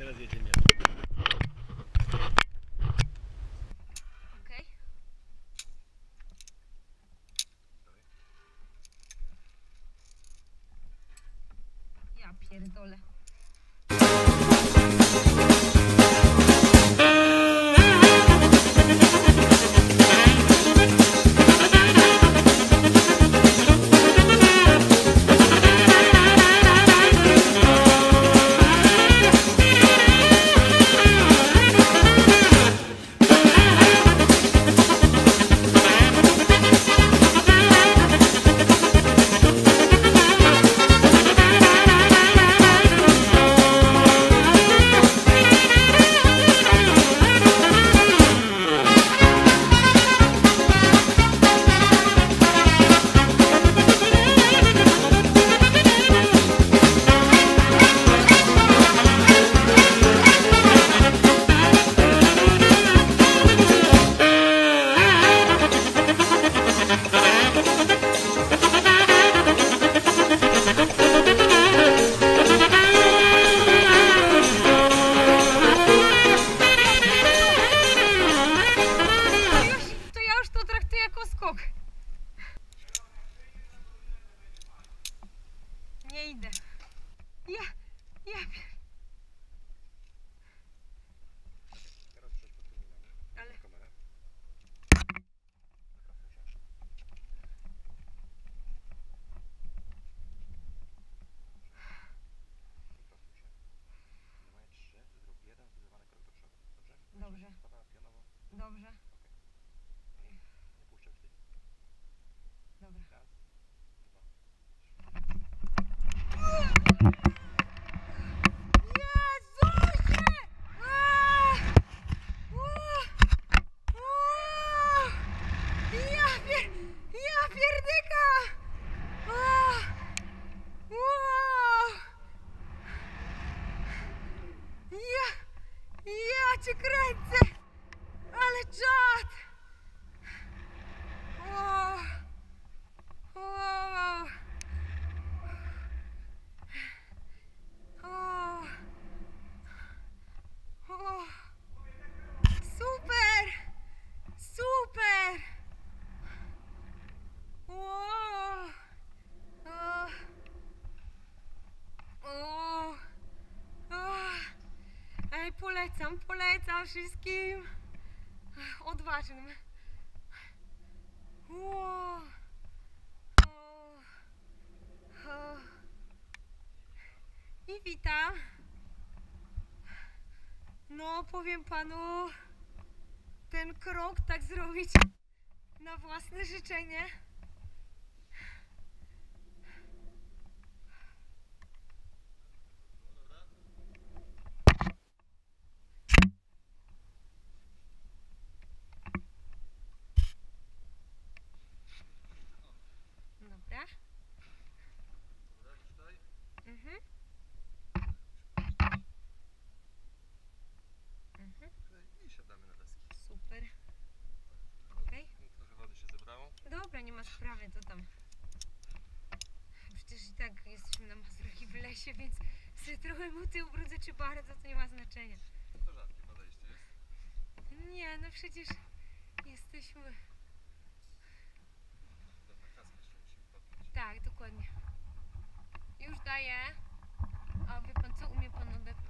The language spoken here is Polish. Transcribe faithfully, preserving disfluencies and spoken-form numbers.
Teraz jedziemy. Okej. Ja pierdolę. Nie idę. Ja, ja pier... Teraz przejść pod tymi nami. Ale... Kamerę. Numer trzy, zrób jeden, zdecydowany krok do przodu. Dobrze? Dobrze. Stawa pionowo. Dobrze. Nie puszczaj już tej. Dobra. Raz, dwa, Jezusie! Aaa! Uuu! Uuu! Ja pier... Ja pierdyka! Aaa! Uuu! Ja... Ja cię kręcę! Ale czad! Uuu! Uuu! O, o, super! Super! O, o, o, o. Ej, polecam, polecam wszystkim odważnym. O, o, o. I witam. No, powiem panu, ten krok tak zrobić na własne życzenie. Dobra. Mhm. Mhm. i siadamy na deski. Super. Okej. Okay. Trochę wody się zebrało. Dobra, nie ma sprawy, to tam. Przecież i tak jesteśmy na Mazurach i w lesie, więc sobie trochę buty ubrudzę czy bardzo, to nie ma znaczenia. To rzadkie podejście jest. Nie, no przecież jesteśmy... Dobra, kaskę jeszcze musimy podpiąć. Tak, dokładnie. Już daję. A wie pan co, umie pan odepnąć?